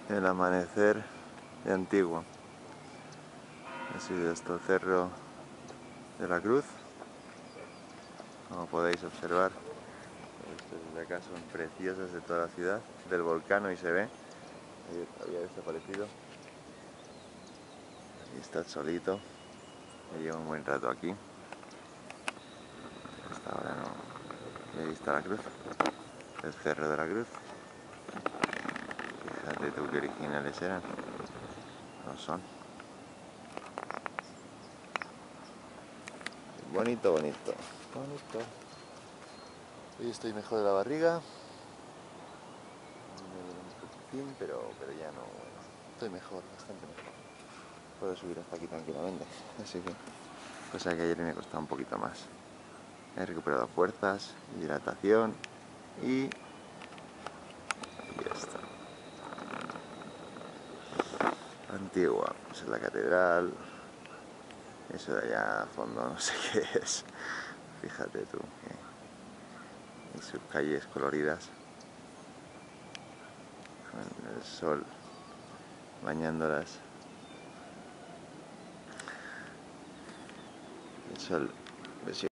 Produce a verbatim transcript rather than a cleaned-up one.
el amanecer de Antigua. Ha sido esto el Cerro de la Cruz, como podéis observar. Estas desde acá son preciosas de toda la ciudad, del volcán hoy se ve, ayer había desaparecido. Ahí está el solito, me llevo un buen rato aquí, hasta ahora no. Y ahí está la cruz, el Cerro de la Cruz. Fíjate tú qué originales eran, no son. Bonito, bonito, bonito. Hoy estoy mejor de la barriga, me duele un poquitín, pero, pero ya no, bueno, estoy mejor, bastante mejor. Puedo subir hasta aquí tranquilamente, así que, cosa que ayer me costaba un poquito más. He recuperado fuerzas, hidratación y... y ya está. Antigua, esa es la catedral. Eso de allá a fondo no sé qué es. Fíjate tú, que en sus calles coloridas, con el sol bañándolas. El sol